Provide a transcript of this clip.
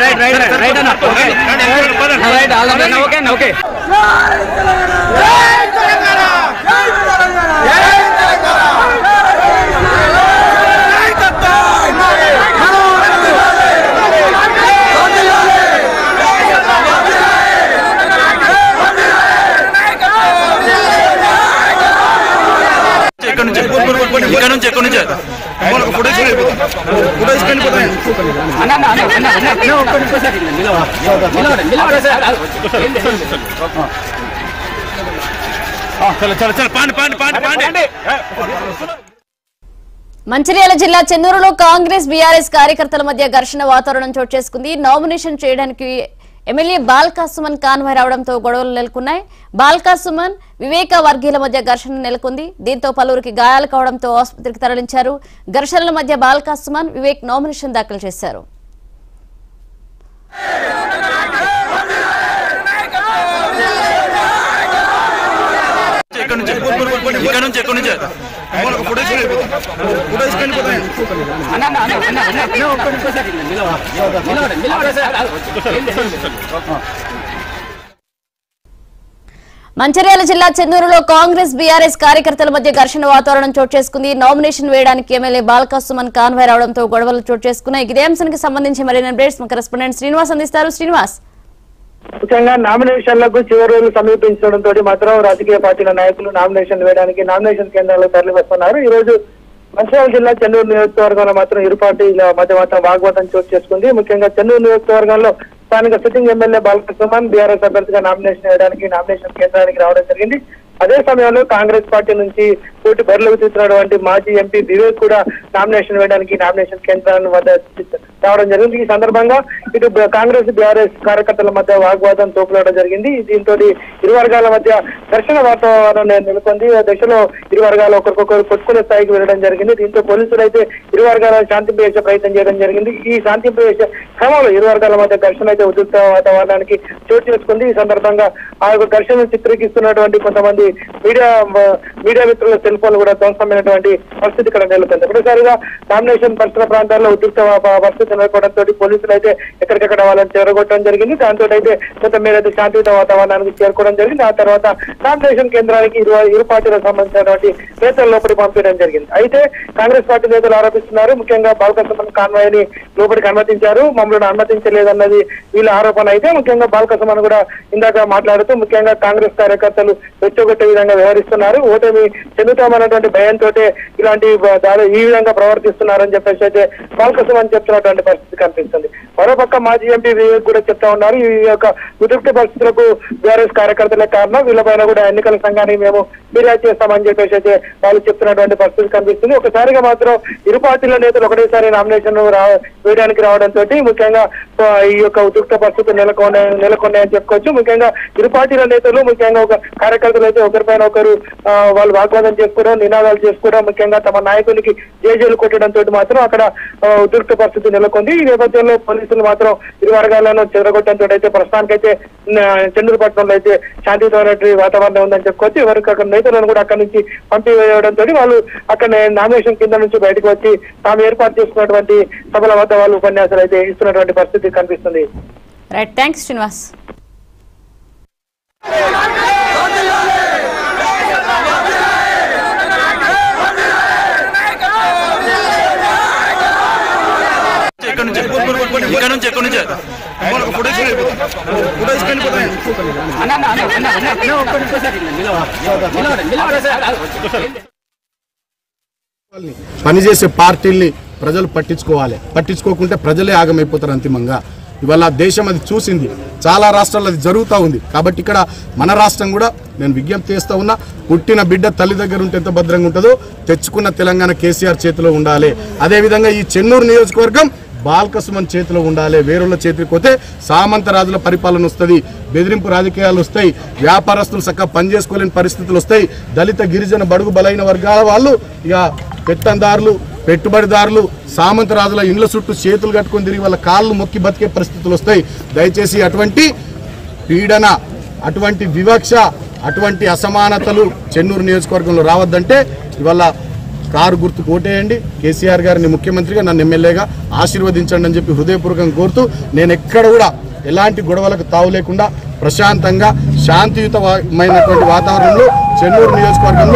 మంచిర్యాల జిల్లా చెన్నూరులో కాంగ్రెస్ బీఆర్ఎస్ కార్యకర్తల మధ్య ఘర్షణ వాతావరణం చోటు చేసుకుంది. నామినేషన్ చేయడానికి ఎమ్మెల్యే బాల్కా సుమన్ కాన్వాయ్ రావడంతో గొడవలు నెలకొన్నాయి. బాల్కా సుమన్ వివేక వర్గీయుల మధ్య ఘర్షణ నెలకొంది. దీంతో పలువురికి గాయాలు కావడంతో ఆసుపత్రికి తరలించారు. ఘర్షణల మధ్య బాల్కా సుమన్ వివేక్ నామినేషన్ దాఖలు చేశారు. మంచిర్యాల జిల్లా చెన్నూరులో కాంగ్రెస్ బీఆర్ఎస్ కార్యకర్తల మధ్య ఘర్షణ వాతావరణం చోటు చేసుకుంది. నామినేషన్ వేయడానికి ఎమ్మెల్యే బాల్కా సుమన్ కాన్వాయ్ రావడంతో గొడవలు చోటు చేసుకున్నాయి. ఇదే అంశానికి సంబంధించి మరిన్ని అప్డేట్స్ మా కరెస్పాండెంట్ శ్రీనివాస్ అందిస్తారు. శ్రీనివాస్, ముఖ్యంగా నామినేషన్లకు చివరి రోజులు సమీపించడంతో మాత్రం రాజకీయ పార్టీల నాయకులు నామినేషన్ వేయడానికి నామినేషన్ కేంద్రాలకు తరలి వస్తున్నారు. ఈ రోజు మంచిర్యాల జిల్లా చెన్నూరు నియోజకవర్గంలో మాత్రం ఇరు పార్టీల మధ్య మాత్రం వాగ్వాదం చోటు చేసుకుంది. ముఖ్యంగా చెన్నూరు నియోజకవర్గంలో స్థానిక sitting MLA Balka Suman BRS అభ్యర్థిగా నామినేషన్ వేయడానికి నామినేషన్ కేంద్రానికి రావడం జరిగింది. అదే సమయంలో కాంగ్రెస్ పార్టీ నుంచి పోటీ బరిలోకి తీస్తున్నటువంటి మాజీ ఎంపీ వివేక్ కూడా నామినేషన్ వేయడానికి నామినేషన్ కేంద్రాన్ని వద్ద రావడం జరిగింది. ఈ సందర్భంగా ఇటు కాంగ్రెస్ బీఆర్ఎస్ కార్యకర్తల మధ్య వాగ్వాదం తోపులాడడం జరిగింది. దీంతో ఇరు వర్గాల మధ్య ఘర్షణ వాతావరణం నెలకొంది. ఆ దశలో ఇరు వర్గాలు ఒకరికొకరు కొట్టుకునే స్థాయికి వెళ్ళడం జరిగింది. దీంతో పోలీసులు అయితే ఇరు వర్గాలను శాంతింపజేసే ప్రయత్నం చేయడం జరిగింది. ఈ శాంతింపజేసే క్రమంలో ఇరు వర్గాల మధ్య ఘర్షణ అయితే ఉద్రిక్త వాతావరణానికి చోటు చేసుకుంది. ఈ సందర్భంగా ఆ యొక్క ఘర్షణను చిత్రీకరిస్తున్నటువంటి కొంతమంది మీడియా మిత్రుల సెల్ ఫోన్లు కూడా ధ్వంసమైనటువంటి పరిస్థితి ఇక్కడ నెలకొంది. ఒకటిసారిగా నామినేషన్ పరిసర ప్రాంతాల్లో ఉద్రిక్త పరిస్థితి నెలకొనడంతో పోలీసులు అయితే ఎక్కడికెక్కడ వాళ్ళని చేరగొట్టడం జరిగింది. దాంతో అయితే కొంత మేర శాంతియుత వాతావరణానికి చేరుకోవడం జరిగింది. ఆ తర్వాత నామినేషన్ కేంద్రానికి ఇరు పార్టీలకు సంబంధించినటువంటి నేతలు లోపలికి పంపించడం జరిగింది. అయితే కాంగ్రెస్ పార్టీ నేతలు ఆరోపిస్తున్నారు, ముఖ్యంగా బాల్కా సుమన్ కాన్వాయ్ ని లోపలికి అనుమతించారు, మమ్మల్ని అనుమతించలేదన్నది వీళ్ళ ఆరోపణ. అయితే ముఖ్యంగా బాల్కా సుమన్ కూడా ఇందాక మాట్లాడుతూ ముఖ్యంగా కాంగ్రెస్ కార్యకర్తలు రెచ్చగొట్టే విధంగా వ్యవహరిస్తున్నారు, ఓటమి చెందుతామన్నటువంటి భయంతో ఇలాంటి ఈ విధంగా ప్రవర్తిస్తున్నారని చెప్పేసి అయితే బాల్కా సుమన్ చెప్తున్నటువంటి పరిస్థితి కనిపిస్తుంది. మరోపక్క మాజీ ఎంపీ వివేక్ కూడా చెప్తా ఉన్నారు, ఈ యొక్క ఉద్రిక్త పరిస్థితులకు బీఆర్ఎస్ కార్యకర్తలే కారణం, వీళ్ళపైన కూడా ఎన్నికల సంఘానికి మేము ఫిర్యాదు చేస్తామని చెప్పేసి అయితే వాళ్ళు చెప్తున్నటువంటి పరిస్థితి కనిపిస్తుంది. ఒకసారిగా మాత్రం ఇరు పార్టీల నేతలు ఒకటేసారి నామినేషన్ వేయడానికి రావడంతో ముఖ్యంగా ఈ యొక్క ఉద్రిక్త పరిస్థితులు నెలకొన్నాయని చెప్పుకోవచ్చు. ముఖ్యంగా ఇరు పార్టీల నేతలు ముఖ్యంగా ఒక కార్యకర్తలు అయితే ఒకరిపైన ఒకరు వాళ్ళు వాగ్వాదం చేసుకోవడం, నినాదాలు చేసుకోవడం, ముఖ్యంగా తమ నాయకునికి జేజేలు కొట్టడంతో మాత్రం అక్కడ ఉద్రిక్త పరిస్థితి నెలకొంది. ఈ నేపథ్యంలో పోలీసులు మాత్రం ఇరు వర్గాలను చెదరగొట్టడంతో అయితే ప్రస్తుతానికైతే చెన్నూరు పట్టణంలో అయితే శాంతియుతమైనటువంటి వాతావరణం ఉందని చెప్పుకోవచ్చు. ఎవరికి అక్కడ నేతలను కూడా అక్కడి నుంచి పంపివేయడంతో వాళ్ళు అక్కడ నామినేషన్ కింద నుంచి బయటకు వచ్చి తాము ఏర్పాటు చేసుకున్నటువంటి సభల వద్ద వాళ్ళు ఉపన్యాసాలు అయితే ఇస్తున్నటువంటి పరిస్థితి కనిపిస్తుంది. Right, thanks Srinivas. పనిచేసే పార్టీల్ని ప్రజలు పట్టించుకోకుంటే ప్రజలే ఆగమైపోతారు అంతిమంగా. ఇవాళ దేశం అది చూసింది, చాలా రాష్ట్రాల్లో అది జరుగుతూ ఉంది. కాబట్టి ఇక్కడ మన రాష్ట్రం కూడా నేను విజ్ఞప్తి చేస్తూ ఉన్నా, పుట్టిన బిడ్డ తల్లి దగ్గర ఉంటే ఎంత భద్రంగా ఉంటుందో తెచ్చుకున్న తెలంగాణ కేసీఆర్ చేతిలో ఉండాలి. అదేవిధంగా ఈ చెన్నూరు నియోజకవర్గం బాల్కా సుమన్ చేతిలో ఉండాలి. వేరుల చేతికి పోతే సామంత రాజుల పరిపాలన వస్తుంది, బెదిరింపు రాజకీయాలు వస్తాయి, వ్యాపారస్తులు చక్కగా పనిచేసుకోలేని పరిస్థితులు వస్తాయి. దళిత గిరిజన బడుగు బలైన వర్గాల వాళ్ళు ఇక పెత్తందారులు, పెట్టుబడిదారులు, సామంత రాజుల ఇండ్ల చుట్టూ చేతులు కట్టుకొని తిరిగి వాళ్ళ కాళ్ళు మొక్కి బతికే పరిస్థితులు వస్తాయి. దయచేసి అటువంటి పీడన, అటువంటి వివక్ష, అటువంటి అసమానతలు చెన్నూరు నియోజకవర్గంలో రావద్దంటే ఇవాళ కారు గుర్తుకు ఓటేయండి, కేసీఆర్ గారిని ముఖ్యమంత్రిగా నన్ను ఎమ్మెల్యేగా ఆశీర్వదించండి అని చెప్పి హృదయపూర్వకంగా కోరుతూ నేను ఎక్కడ కూడా ఎలాంటి గొడవలకు తావు లేకుండా ప్రశాంతంగా శాంతియుతమైనటువంటి వాతావరణంలో చెన్నూరు నియోజకవర్గంలో